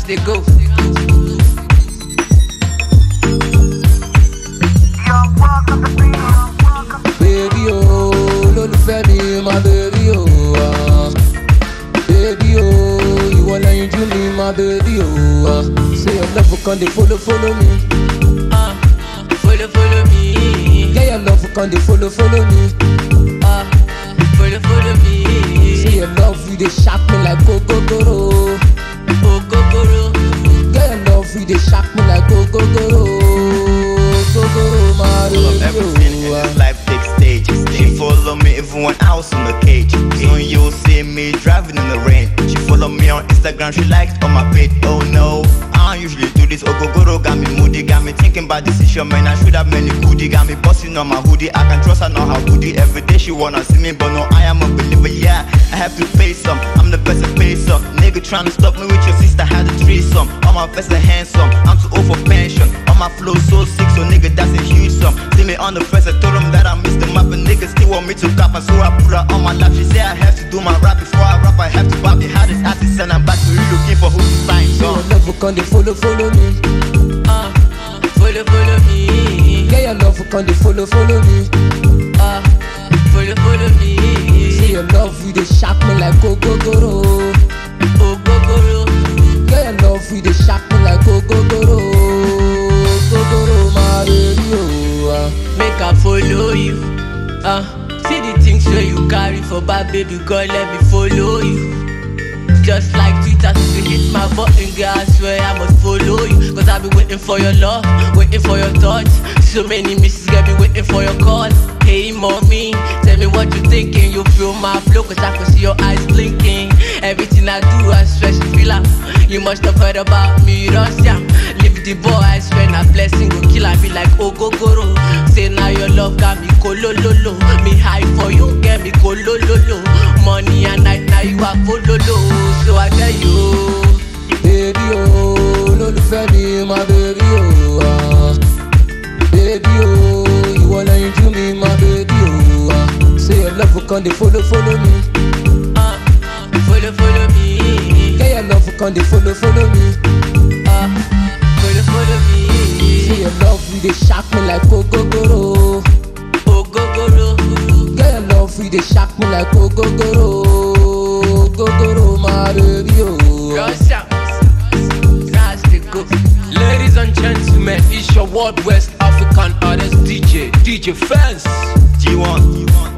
they go. Baby oh, lólùfẹ́ mi, my baby oh. Baby oh, you wanna injure me, my baby oh. Say your love will come, they follow me. Follow me. Yeah, your love will come, they follow me. Follow me. Say your love, you they shock me like Ogogoro. Ogogoro. Yeah, your love, you they shock me like Ogogoro. Ogogoro, my baby Everything in this life takes stages. She follow me even when I was in the cage. Soon you'll see me driving in the rain. She follow me on Instagram, she liked on my page. Oh no, I don't usually do this. Ogogoro got me moody, got me thinking about decision. Man, I should have many goodie. Got me busting on my hoodie. I can trust her, know how goodie. Every day she wanna see me, but no, I am a believer. Yeah, I have to pay some. I'm the best at pay some. Nigga tryna stop me with your sister, had a threesome. All my best are handsome. I'm too old for pension. All my flow so sick, so nigga that's a huge sum. See me on the press, I told them that I missed them up, and niggas still want me to cop, and so I put her on my lap. She say I have to do my rap before I rap. I have to bop the hottest artist, and I'm back to you looking for who to sign. Say your love will come, they follow me. Follow me. Yeah, your love will come, they follow me. Follow me. Say your love, you they shock me like Ogogoro. Ogogoro. Yeah, your love, you they shock me like Ogogoro. Ogogoro, my baby oh. Make I follow you. See the things where you carry for bad, baby girl, let me follow you. Just like Twitter, to hit my button, girl, I swear I must follow you. Cause I've been waiting for your love, waiting for your thoughts. So many misses, girl, be waiting for your call. Hey mommy, tell me what you thinking. You feel my flow, cause I can see your eyes blinking. Everything I do, I swear she feel up. You must have heard about me, Russia. Leave the boy, I swear na blessing go kill. I be like Ogogoro. Say now your love got me kolololo. Me high for you, get me kolololo. Money and night, now you are follow. So I tell you, baby oh, lólùfẹ́ mi, my baby oh. Baby oh, you wanna injure me, my baby oh. Say your love will come, they follow me. follow me. Yeah, your love will come, they follow me. Follow me. Say your love, you they shock me like Ogogoro. Ogogoro. Yeah, your love, you they shock me like Ogogoro. Ogogoro, my baby oh. Russia. That's the go. Ladies and gentlemen, it's your World West African artist DJ Djfanes. G1.